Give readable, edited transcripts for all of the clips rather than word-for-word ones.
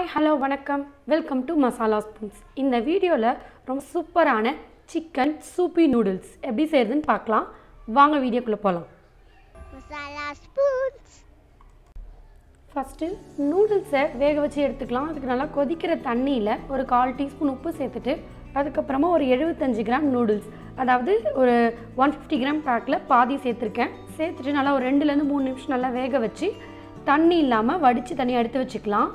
Hi hello வணக்கம் welcome to Masala spoons. இந்த வீடியோவில் ரொம்ப சூப்பரான சிக்கன் சூப்பி நூடுல்ஸ் எப்படி செய்கிறதுன்னு பார்க்கலாம். வாங்க வீடியோக்குள்ளே போகலாம். மசாலா ஸ்பூன்ஸ். ஃபஸ்ட்டு நூடுல்ஸை வேக வச்சு எடுத்துக்கலாம். அதுக்கு நல்லா கொதிக்கிற தண்ணியில் ஒரு 1/4 டீஸ்பூன் உப்பு சேர்த்துட்டு அதுக்கப்புறமா ஒரு 75 கிராம் நூடுல்ஸ், அதாவது ஒரு 150 கிராம் பேக்கில் பாதி சேர்த்துருக்கேன். சேர்த்துட்டு நல்லா ஒரு 2லேருந்து 3 நிமிஷம் நல்லா வேக வச்சு தண்ணி இல்லாமல் வடித்து தனியாக எடுத்து வச்சுக்கலாம்.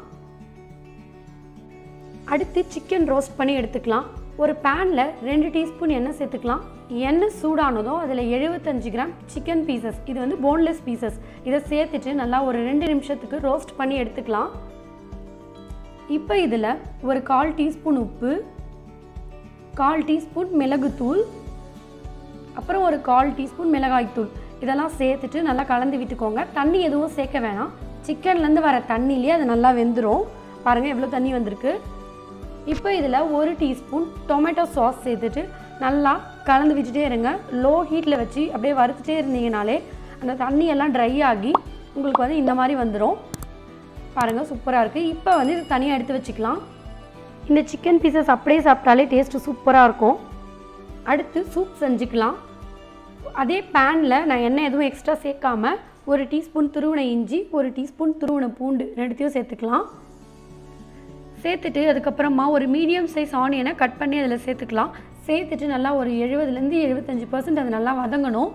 அடுத்து சிக்கன் ரோஸ்ட் பண்ணி எடுத்துக்கலாம். ஒரு பேனில் 2 டீஸ்பூன் எண்ணெய் சேர்த்துக்கலாம். எண்ணெய் சூடானதும் அதில் 75 கிராம் சிக்கன் பீசஸ், இது வந்து போன்லெஸ் பீசஸ், இதை சேர்த்துட்டு நல்லா ஒரு 2 நிமிஷத்துக்கு ரோஸ்ட் பண்ணி எடுத்துக்கலாம். இப்போ இதில் ஒரு 1/4 டீஸ்பூன் உப்பு, 1/4 டீஸ்பூன் மிளகுத்தூள், அப்புறம் ஒரு 1/4 டீஸ்பூன் மிளகாய்த்தூள் இதெல்லாம் சேர்த்துட்டு நல்லா கலந்து விட்டுக்கோங்க. தண்ணி எதுவும் சேர்க்க வேணாம். சிக்கன்லேருந்து வர தண்ணியிலே அது நல்லா வெந்துடும். பாருங்கள் எவ்வளோ தண்ணி வந்திருக்கு. இப்போ இதில் 1 டீஸ்பூன் டொமேட்டோ சாஸ் சேர்த்துட்டு நல்லா கலந்து விட்டுட்டே இருங்க. லோ ஹீட்டில் வச்சு அப்படியே வறுத்துட்டே இருந்தீங்கனாலே அந்த தண்ணியெல்லாம் ட்ரை ஆகி உங்களுக்கு வந்து இந்த மாதிரி வந்துடும். பாருங்கள் சூப்பராக இருக்குது. இப்போ வந்து இது தனியாக எடுத்து வச்சுக்கலாம். இந்த சிக்கன் பீசஸ் அப்படியே சாப்பிட்டாலே டேஸ்ட்டு சூப்பராக இருக்கும். அடுத்து சூப் செஞ்சுக்கலாம். அதே பேனில் நான் எண்ணெய் எதுவும் எக்ஸ்ட்ரா சேர்க்காம 1 டீஸ்பூன் துருவின இஞ்சி, 1 டீஸ்பூன் துருவின பூண்டு ரெண்டுத்தையும் சேர்த்துக்கலாம். சேர்த்துட்டு அதுக்கப்புறமா ஒரு மீடியம் சைஸ் ஆனியனை கட் பண்ணி அதில் சேர்த்துக்கலாம். சேர்த்துட்டு நல்லா ஒரு 70லேருந்து 75% அது நல்லா வதங்கணும்.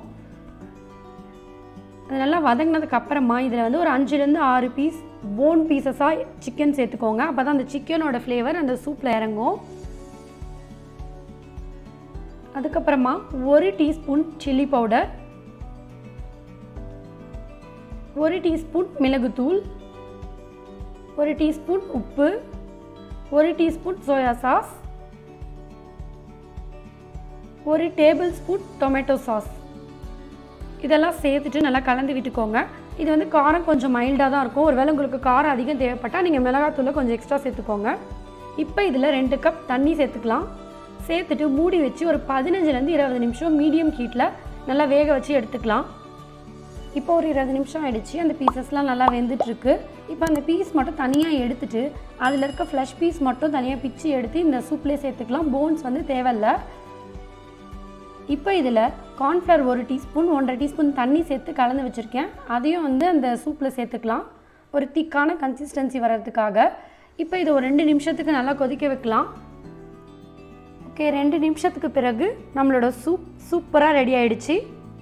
அது நல்லா வதங்கினதுக்கப்புறமா இதில் வந்து ஒரு 5லேருந்து 6 பீஸ் போன் பீசஸாக சிக்கன் சேர்த்துக்கோங்க. அப்போ தான் அந்த சிக்கனோட ஃப்ளேவர் அந்த சூப்பில் இறங்கும். அதுக்கப்புறமா 1 டீஸ்பூன் சில்லி பவுடர், 1 டீஸ்பூன் மிளகுத்தூள், 1 டீஸ்பூன் உப்பு, 1 teaspoon soya sauce, 1 tablespoon tomato sauce இதெல்லாம் சேர்த்துட்டு நல்லா கலந்து விட்டுக்கோங்க. இது வந்து காரம் கொஞ்சம் மைல்டாக தான் இருக்கும். ஒருவேளை உங்களுக்கு காரம் அதிகம் தேவைப்பட்டால் நீங்கள் மிளகாத்தூளை கொஞ்சம் எக்ஸ்ட்ரா சேர்த்துக்கோங்க. இப்போ இதில் 2 கப் தண்ணி சேர்த்துக்கலாம். சேர்த்துட்டு மூடி வச்சு ஒரு 15லேருந்து 20 நிமிஷம் மீடியம் ஹீட்டில் நல்லா வேக வச்சு எடுத்துக்கலாம். இப்போ ஒரு 20 நிமிஷம் ஆகிடுச்சு. அந்த பீசஸ்லாம் நல்லா வெந்துட்டுருக்கு. இப்போ அந்த பீஸ் மட்டும் தனியாக எடுத்துட்டு அதில் இருக்க ஃப்ளஷ் பீஸ் மட்டும் தனியாக பிச்சு எடுத்து இந்த சூப்லேயே சேர்த்துக்கலாம். போன்ஸ் வந்து தேவையில்லை. இப்போ இதில் கார்ன்ஃப்ளவர் 1 டீஸ்பூன், 1.5 டீஸ்பூன் தண்ணி சேர்த்து கலந்து வச்சுருக்கேன். அதையும் வந்து அந்த சூப்பில் சேர்த்துக்கலாம் ஒரு திக்கான கன்சிஸ்டன்சி வர்றதுக்காக. இப்போ இதை ஒரு 2 நிமிஷத்துக்கு நல்லா கொதிக்க வைக்கலாம். ஓகே, 2 நிமிஷத்துக்கு பிறகு நம்மளோட சூப் சூப்பராக ரெடி ஆகிடுச்சு.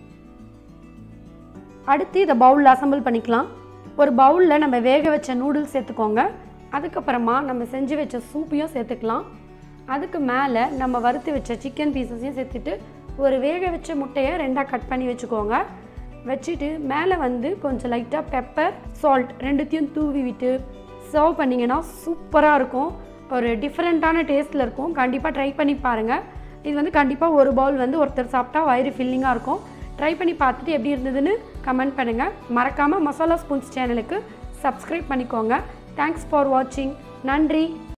அடுத்து இதை பவுலில் அசம்பிள் பண்ணிக்கலாம். ஒரு பவுலில் நம்ம வேக வச்ச நூடுல்ஸ் சேர்த்துக்கோங்க. அதுக்கப்புறமா நம்ம செஞ்சு வச்ச சூப்பையும் சேர்த்துக்கலாம். அதுக்கு மேலே நம்ம வறுத்து வச்ச சிக்கன் பீசஸையும் சேர்த்துட்டு ஒரு வேக வச்ச முட்டையை 2ஆக கட் பண்ணி வச்சுக்கோங்க. வச்சுட்டு மேலே வந்து கொஞ்சம் லைட்டாக பெப்பர், சால்ட் ரெண்டுத்தையும் தூவி விட்டு சர்வ் பண்ணிங்கன்னா சூப்பராக இருக்கும். ஒரு டிஃப்ரெண்ட்டான டேஸ்ட்டில் இருக்கும். கண்டிப்பாக ட்ரை பண்ணி பாருங்கள். இது வந்து கண்டிப்பாக ஒரு பவுல் வந்து ஒருத்தர் சாப்பிட்டா வயிறு ஃபில்லிங்காக இருக்கும். ட்ரை பண்ணி பார்த்துட்டு எப்படி இருந்ததுன்னு கமெண்ட் பண்ணுங்கள். மறக்காமல் மசாலா ஸ்பூன்ஸ் சேனலுக்கு சப்ஸ்கிரைப் பண்ணிக்கோங்க. தேங்க்ஸ் ஃபார் வாட்சிங். நன்றி.